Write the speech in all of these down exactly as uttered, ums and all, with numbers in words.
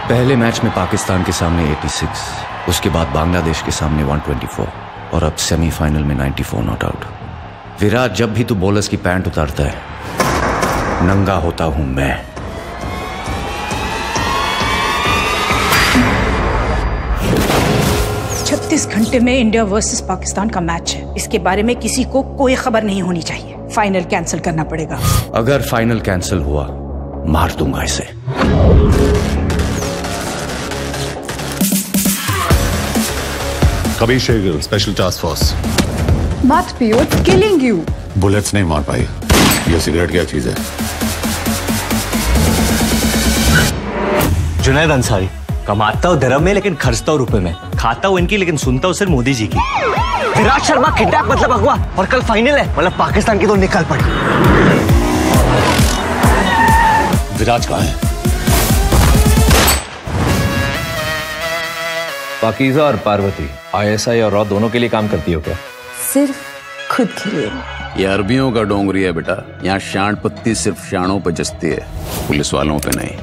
पहले मैच में पाकिस्तान के सामने छियासी, उसके बाद बांग्लादेश के सामने एक सौ चौबीस और अब सेमीफाइनल में चौरानवे नॉट आउट। विराट, जब भी तू बॉलर्स की पैंट उतारता है, नंगा होता हूं मैं। छत्तीस घंटे में इंडिया वर्सेस पाकिस्तान का मैच है। इसके बारे में किसी को कोई खबर नहीं होनी चाहिए। फाइनल कैंसिल करना पड़ेगा। अगर फाइनल कैंसिल हुआ, मार दूंगा इसे। Kabir Shergill, special task force. मत पियो, इट्स किलिंग यू। बुलेट्स नहीं मार पाई। ये सिगरेट क्या चीज है? जुनैद अंसारी, कमाता हूँ धर्म में लेकिन खर्चता हूँ रुपए में। खाता हूँ इनकी लेकिन सुनता हूँ सिर्फ मोदी जी की। विराट शर्मा किडनैप मतलब अगवा, और कल फाइनल है मतलब पाकिस्तान की तो निकल पड़ी। विराट कहाँ है? पाकीज़ा और पार्वती आईएसआई और रॉ दोनों के लिए काम करती हो क्या? सिर्फ खुद के लिए। ये अरबियों का डोंगरी है बेटा। यहाँ शान पत्ती सिर्फ शानों पे जचती है, पुलिस वालों पे नहीं।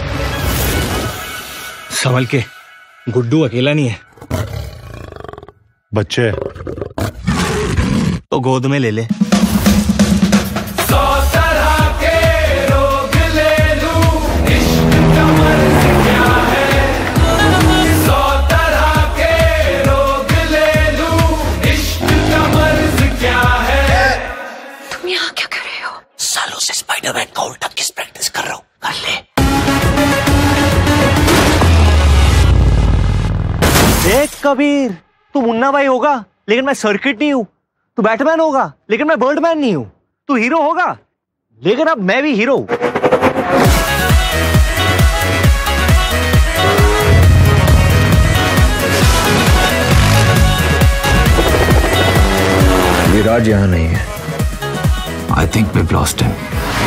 संभल के, गुड्डू अकेला नहीं है। बच्चे तो गोद में ले ले। सालों से स्पाइडरमैन का उल्टा किस प्रैक्टिस कर रहा हूं, कर ले। देख कबीर, तू मुन्ना भाई होगा लेकिन मैं सर्किट नहीं हूं। तू बैटमैन होगा लेकिन मैं बर्डमैन नहीं हूं। तू हीरो होगा लेकिन अब मैं भी हीरो हूं। विराट यहां नहीं है। I think we've lost him.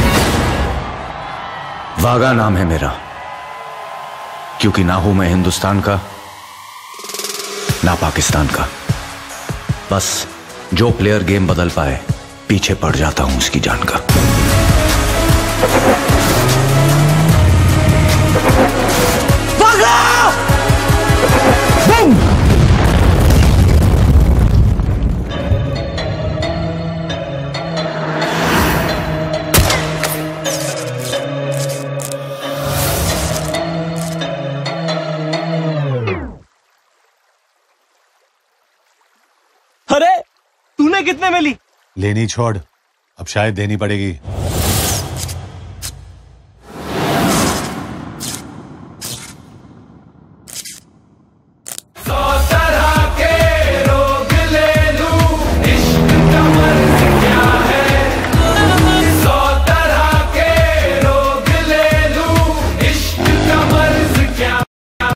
Waga नाम है मेरा, क्योंकि ना हूं मैं हिंदुस्तान का ना पाकिस्तान का। बस जो प्लेयर गेम बदल पाए, पीछे पड़ जाता हूं उसकी जान का। अरे तूने कितने में ली? लेनी छोड़, अब शायद देनी पड़ेगी।